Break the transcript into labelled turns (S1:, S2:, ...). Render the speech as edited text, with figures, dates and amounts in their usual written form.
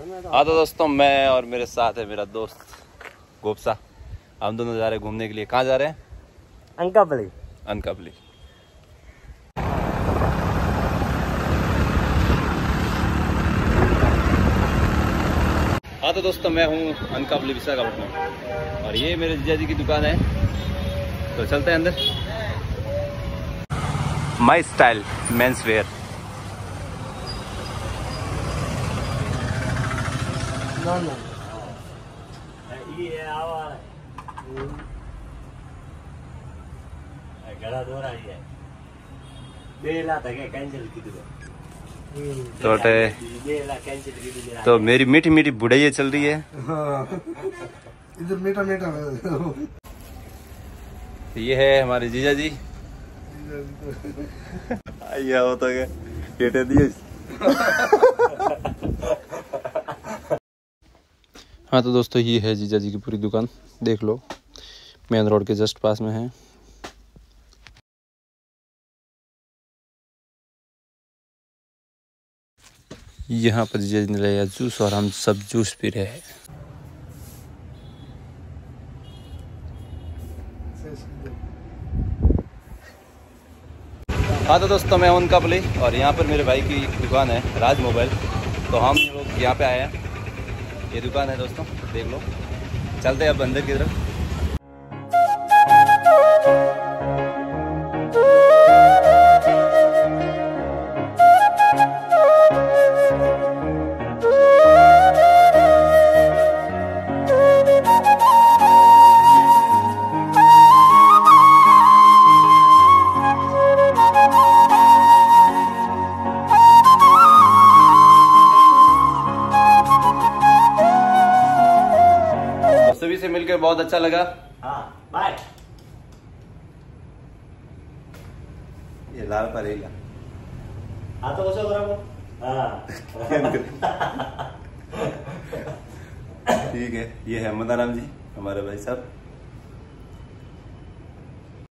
S1: हाँ तो दोस्तों, मैं और मेरे साथ है मेरा दोस्त गोपसा। हम दोनों जा रहे हैं घूमने के लिए। कहाँ जा रहे हैं?
S2: अनकापली।
S1: अनकापली। हाँ तो दोस्तों, मैं हूँ अनकापली विशाखापट्टनम और ये मेरे जीजा जी की दुकान है। तो चलते हैं अंदर। My style men's wear. तो मेरी मीठी मीठी बुढ़ैया चल रही है।
S2: इधर मीठा मीठा।
S1: ये है हमारे जीजा जी। आइया होता है केटे दिए। हाँ तो दोस्तों, ये है जीजा जी की पूरी दुकान, देख लो, मेन रोड के जस्ट पास में है। यहाँ पर जीजा जी ने लिया जूस और हम सब जूस पी रहे हैं। हाँ तो दोस्तों, मैं अनकापली और यहाँ पर मेरे भाई की दुकान है राज मोबाइल। तो हम लोग यहाँ पे आए हैं। ये दुकान है दोस्तों, देख लो। चलते हैं अब अंदर की तरफ। सभी से मिलकर बहुत अच्छा लगा।
S2: हाँ, बाय।
S1: ये लाल परेगा।
S2: हाँ तो कसं करा? हाँ।
S1: ठीक है, ये है मदाराम जी, हमारे भाई साहब।